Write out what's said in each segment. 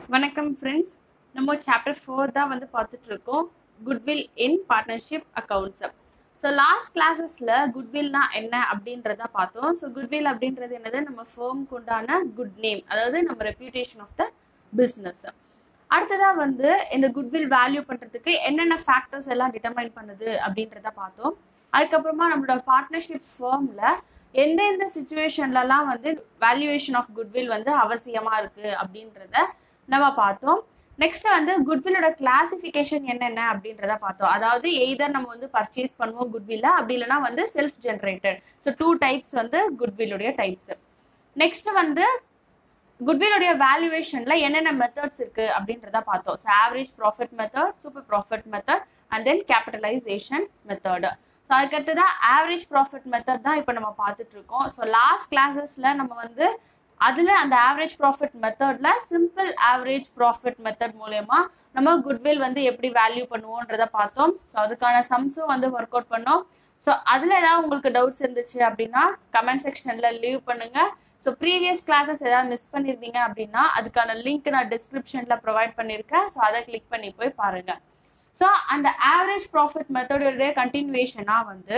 வணக்கம் ஃப்ரெண்ட்ஸ். நம்ம சாப்டர் 4 தான் வந்து பார்த்துட்டு இருக்கோம், goodwill in partnership accounts. So last கிளாஸஸ்ல குட்வில்னா என்ன அப்படின்றத பார்த்தோம். ஸோ குட்வில் அப்படின்றது என்னது, நம்ம ஃபேர்முக்கு உண்டான குட் நேம், அதாவது நம்ம ரெப்யூட்டேஷன் ஆஃப் த பிஸ்னஸ். அடுத்ததா வந்து இந்த குட்வில் வேல்யூ பண்றதுக்கு என்னென்ன ஃபேக்டர்ஸ் எல்லாம் டிட்டர்மைன் பண்ணுது அப்படின்றத பார்த்தோம். அதுக்கப்புறமா நம்மளோட பார்ட்னர்ஷிப் ஃபேர்ம்ல எந்தெந்த சிச்சுவேஷன்லலாம் வந்து வேல்யூவேஷன் ஆஃப் குட்வில் வந்து அவசியமா இருக்கு அப்படின்றத நம்ம பார்த்தோம். நெக்ஸ்ட் வந்து குட்வில்லோட கிளாசிஃபிகேஷன் என்னென்ன அப்படின்றத பார்த்தோம். அதாவது எய்தர் நம்ம வந்து பர்ச்சேஸ் பண்ணுவோம் குட்வில்ல, அப்படி இல்லைன்னா வந்து செல்ஃப் ஜென்ரேட்டட். ஸோ 2 டைப்ஸ் வந்து குட்வில்லுடைய டைப்ஸ். நெக்ஸ்ட் வந்து குட்வில்லுடைய வேல்யூவேஷன்ல என்னென்ன மெத்தட்ஸ் இருக்கு அப்படின்றத பார்த்தோம். So average profit method, super profit method and then capitalisation method. So அதுக்கடுத்து தான் ஆவரேஜ் ப்ராஃபிட் மெத்தட் தான் இப்போ நம்ம பார்த்துட்டு இருக்கோம். ஸோ லாஸ்ட் கிளாஸஸ்ல நம்ம வந்து அதுல அந்த ஆவரேஜ் ப்ராஃபிட் மெத்தட்ல சிம்பிள் ஆவரேஜ் ப்ராஃபிட் மெத்தட் மூலமா நம்ம குட்வில் வந்து எப்படி வேல்யூ பண்ணுவோன்றத பார்த்தோம். ஸோ அதுக்கான சம்ஸும் வந்து ஒர்க் அவுட் பண்ணோம். ஸோ அதுல ஏதாவது உங்களுக்கு டவுட்ஸ் இருந்துச்சு அப்படின்னா கமெண்ட் செக்ஷன்ல லீவ் பண்ணுங்க. ஸோ ப்ரீவியஸ் கிளாஸஸ் ஏதாவது மிஸ் பண்ணியிருந்தீங்க அப்படின்னா அதுக்கான லிங்க் நான் டிஸ்கிரிப்ஷன்ல ப்ரொவைட் பண்ணியிருக்கேன். ஸோ அதை கிளிக் பண்ணி போய் பாருங்க. ஸோ அந்த ஆவரேஜ் ப்ராஃபிட் மெத்தடோடைய கண்டினியூவேஷனா வந்து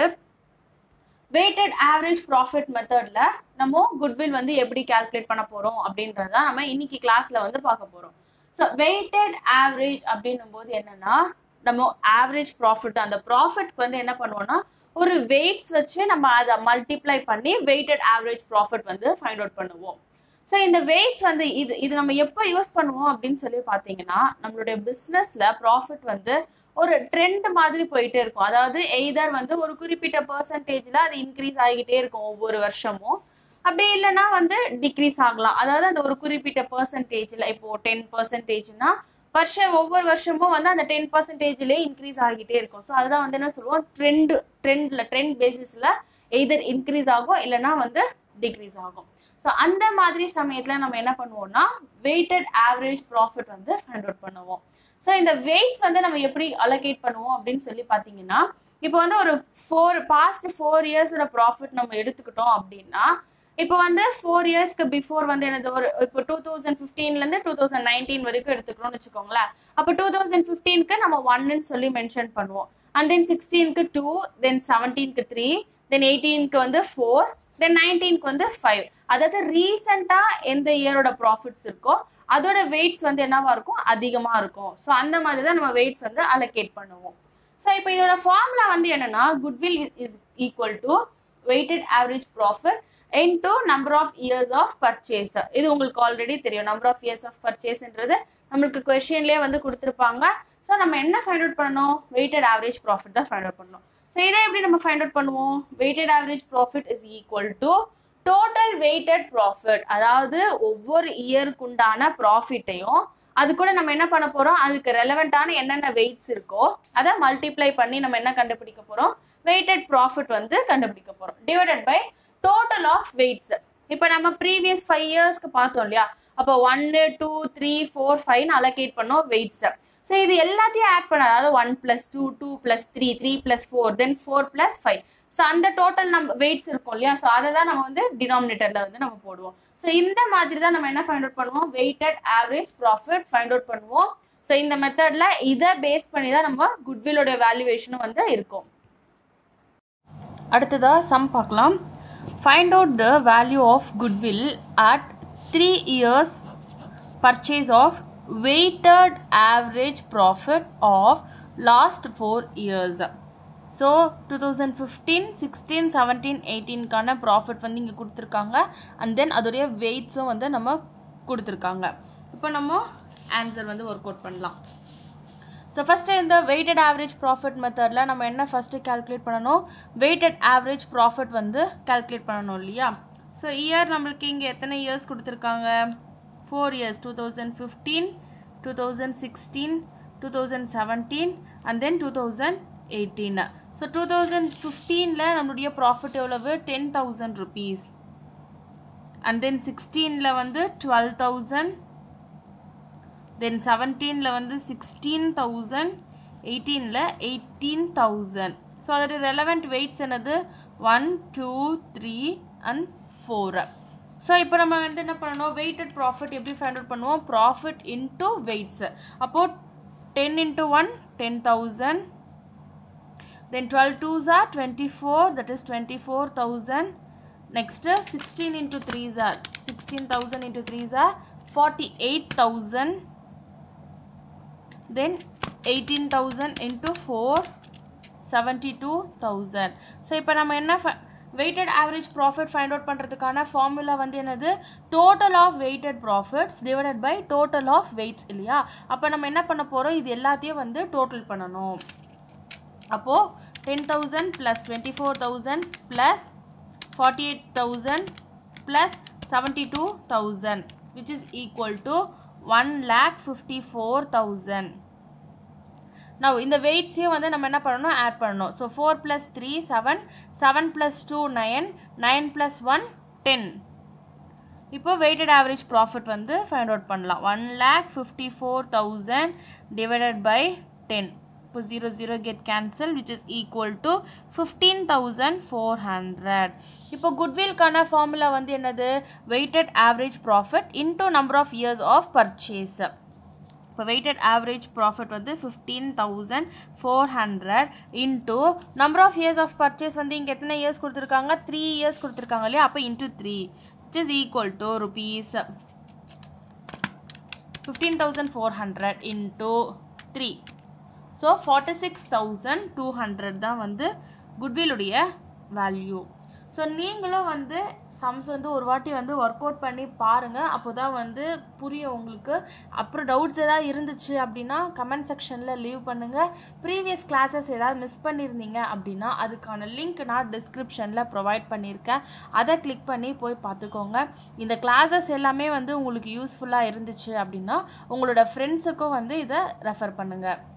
வெயிட்டட் ஆவரேஜ் ப்ராஃபிட் மெத்தட்ல நம்ம குட்வில் வந்து எப்படி கால்குலேட் பண்ண போறோம் அப்படின்றத நம்ம இன்னைக்கு கிளாஸ்ல வந்து பார்க்க போறோம். ஸோ வெயிட்டட் ஆவரேஜ் அப்படின்னும் போது என்னன்னா, நம்ம ஆவரேஜ் ப்ராஃபிட், அந்த ப்ராஃபிட்க்கு வந்து என்ன பண்ணுவோம்னா ஒரு வெயிட்ஸ் வச்சு நம்ம அதை மல்டிப்ளை பண்ணி வெயிட்டட் ஆவரேஜ் ப்ராஃபிட் வந்து ஃபைண்ட் அவுட் பண்ணுவோம். ஸோ இந்த வெயிட்ஸ் வந்து இது நம்ம எப்போ யூஸ் பண்ணுவோம் அப்படின்னு சொல்லி பார்த்தீங்கன்னா, நம்மளுடைய பிஸ்னஸ்ல ப்ராஃபிட் வந்து ஒரு ட்ரெண்ட் மாதிரி போயிட்டே இருக்கும். அதாவது எய்தர் வந்து ஒரு குறிப்பிட்ட பெர்சன்டேஜ்ல அது இன்க்ரீஸ் ஆகிட்டே இருக்கும் ஒவ்வொரு வருஷமும், அப்படி இல்லைன்னா வந்து டிக்ரீஸ் ஆகலாம். அதாவது அந்த ஒரு குறிப்பிட்ட பெர்சன்டேஜ்ல இப்போ 10%னா ஒவ்வொரு வருஷமும் வந்து அந்த 10%லேயே இன்க்ரீஸ் ஆகிட்டே இருக்கும். ஸோ அதுதான் வந்து என்ன சொல்லுவோம், ட்ரெண்ட் பேசிஸ்ல எய்தர் இன்க்ரீஸ் ஆகும் இல்லைன்னா வந்து டிக்ரீஸ் ஆகும். ஸோ அந்த மாதிரி சமயத்துல நம்ம என்ன பண்ணுவோம்னா வெயிட்டட் ஆவரேஜ் ப்ராஃபிட் வந்து ஃபைண்ட் அவுட் பண்ணுவோம். ஸோ இந்த வெயிட்ஸ் வந்து நம்ம எப்படி அலோகேட் பண்ணுவோம் அப்படின்னு சொல்லி பார்த்தீங்கன்னா, இப்போ வந்து ஒரு பாஸ்ட் 4 இயர்ஸோட ப்ராஃபிட் நம்ம எடுத்துக்கிட்டோம் அப்படின்னா, இப்போ வந்து 4 இயர்ஸ்க்கு பிஃபோர் வந்து எனது ஒரு இப்போ 2015லேருந்து 2019 வரைக்கும் எடுத்துக்கிறோம்னு வச்சுக்கோங்களேன். அப்போ 2015க்கு நம்ம 1ன்னு சொல்லி மென்ஷன் பண்ணுவோம். அண்ட் தென் 16க்கு 2, தென் 17க்கு 3, தென் 18க்கு வந்து 4, தென் 19க்கு வந்து 5. அதாவது ரீசெண்டா எந்த இயரோட ப்ராஃபிட்ஸ் இருக்கோ அதோட வெயிட்ஸ் வந்து என்னவா இருக்கும், அதிகமா இருக்கும். ஸோ அந்த மாதிரி தான் நம்ம வெயிட்ஸ் வந்து அலோகேட் பண்ணுவோம். ஸோ இப்போ இதோட ஃபார்முலா வந்து என்னன்னா, goodwill is equal to weighted average profit into number of years of purchase. இது உங்களுக்கு ஆல்ரெடி தெரியும். நம்பர் ஆஃப் இயர்ஸ் ஆஃப் பர்ச்சேஸ்ன்றது நம்மளுக்கு கொஸ்டின்லேயே வந்து கொடுத்துருப்பாங்க. ஸோ நம்ம என்ன ஃபைண்ட் அவுட் பண்ணணும், வெயிட்டட் ஆவரேஜ் ப்ராஃபிட் தான் ஃபைண்ட் அவுட் பண்ணணும். ஸோ இதை எப்படி நம்ம ஃபைண்ட் அவுட் பண்ணுவோம், weighted average profit is equal to total weighted profit. அதாவது ஒவ்வொரு இயருக்கு உண்டான ப்ராஃபிட்டையும் அது கூட நம்ம என்ன பண்ண போறோம், அதுக்கு ரெலவெண்டான என்னென்ன வெயிட்ஸ் இருக்கோ அதை மல்டிப்ளை பண்ணி நம்ம என்ன கண்டுபிடிக்க போறோம், வெயிட்டட் ப்ராஃபிட் வந்து கண்டுபிடிக்க போறோம், divided by total of weights. இப்போ நம்ம ப்ரீவியஸ் 5 இயர்ஸ்க்கு பார்த்தோம் இல்லையா, அப்போ 1, 2, 3, 4, 5 அலோகேட் பண்ணோம் வெயிட்ஸ். ஸோ இது எல்லாத்தையும் ஆட் பண்ண, அதாவது 1 + 2, 2 + 3, 3 + 4, தென் 4 + 5. ஸோ அந்த டோட்டல் நம்ம வெயிட்ஸ் இருக்கும் இல்லையா, ஸோ அதை தான் நம்ம வந்து டினாமினேட்டர்ல வந்து நம்ம போடுவோம். ஸோ இந்த மாதிரி தான் நம்ம என்ன ஃபைண்ட் அவுட் பண்ணுவோம், weighted average profit find out பண்ணுவோம். ஸோ இந்த மெத்தட்ல இதை பேஸ் பண்ணி தான் நம்ம குட்வில்லோட வேல்யூவேஷனும் வந்து இருக்கும். அடுத்ததா சம் பார்க்கலாம். Find out the value of goodwill at 3 years purchase of weighted average profit of last 4 years. So 2015, 16, 17, 18க்கான ப்ராஃபிட் வந்து இங்கே கொடுத்துருக்காங்க. அண்ட் தென் அதோடைய வெயிட்ஸும் வந்து நம்ம கொடுத்துருக்காங்க. இப்போ நம்ம ஆன்சர் வந்து ஒர்க் அவுட் பண்ணலாம். ஸோ ஃபஸ்ட்டு இந்த வெயிட்டட் ஆவரேஜ் ப்ராஃபிட் மெத்தடில் நம்ம என்ன ஃபஸ்ட்டு கால்குலேட் பண்ணணும், வெயிட்டட் ஆவரேஜ் ப்ராஃபிட் வந்து கால்குலேட் பண்ணணும் இல்லையா. ஸோ இயர் நம்மளுக்கு இங்கே எத்தனை இயர்ஸ் கொடுத்துருக்காங்க, 4 years, 2015, 2016, 2017 அண்ட் தென் 2018. ஸோ 2015ல் நம்மளுடைய ப்ராஃபிட் எவ்வளவு, 10,000 rupees. அண்ட் தென் 16ல் வந்து 12,000, தென் 17ல் வந்து 16,000, 18ல் 18,000. ஸோ அதோட ரெலவெண்ட் வெயிட்ஸ் என்னது, 1, 2, 3 அண்ட் 4. ஸோ இப்போ நம்ம வந்து என்ன பண்ணணும், வெயிட்டட் ப்ராஃபிட் எப்படி ஃபைண்ட் அவுட் பண்ணுவோம், ப்ராஃபிட் இன்டூ வெயிட்ஸ். அப்போது 10 into 1 10,000, then 12 2s are 24, that is 24,000. Next 16 into 3s are 16,000 into 3s are 48,000. Then 18,000 into 4 72,000. So இப்போ நம்ம என்ன weighted average profit find out பண்ணுறதுக்கான ஃபார்முலா வந்து என்னது, total of weighted profits divided by total of weights இல்லையா. அப்போ நம்ம என்ன பண்ண போகிறோம், இது எல்லாத்தையும் வந்து டோட்டல் பண்ணணும். அப்போது 10,000 plus 24,000 plus 48,000 plus 72,000 which is equal to 1,54,000. Now இந்த வெயிட்ஸையும் வந்து நம்ம என்ன பண்ணணும், ஆட் பண்ணணும். So 4 plus 3 7, 7 plus 2 9, 9 plus 1 10. இப்போ weighted average profit வந்து ஃபைண்ட் அவுட் பண்ணலாம். 1,54,000 divided by 10. இப்போ 0 0 get cancel which is equal to 15,400. இப்போ goodwillக்கான ஃபார்முலா வந்து என்னது, weighted average profit into number of years of purchase. இப்போ weighted average profit வந்து 15,400 into number of years of purchase வந்து இங்கே எத்தனை இயர்ஸ் கொடுத்துருக்காங்க, 3 years கொடுத்துருக்காங்க இல்லையா. அப்போ into 3 which is equal to rupees 15,400 into 3. So 46,200 தான் வந்து குட்வில்லுடைய வேல்யூ. ஸோ நீங்களும் வந்து சம்ஸ் வந்து ஒரு வாட்டி வந்து ஒர்க் அவுட் பண்ணி பாருங்கள், அப்போ தான் வந்து புரியும் உங்களுக்கு. அப்புறம் டவுட்ஸ் ஏதாவது இருந்துச்சு அப்படின்னா கமெண்ட் செக்ஷனில் லீவ் பண்ணுங்கள். ப்ரீவியஸ் கிளாஸஸ் ஏதாவது மிஸ் பண்ணியிருந்தீங்க அப்படின்னா அதுக்கான லிங்க் நான் டிஸ்கிரிப்ஷனில் ப்ரொவைட் பண்ணியிருக்கேன், அதை கிளிக் பண்ணி போய் பார்த்துக்கோங்க. இந்த கிளாஸஸ் எல்லாமே வந்து உங்களுக்கு யூஸ்ஃபுல்லாக இருந்துச்சு அப்படின்னா உங்களோட ஃப்ரெண்ட்ஸுக்கும் வந்து இதை ரெஃபர் பண்ணுங்கள்.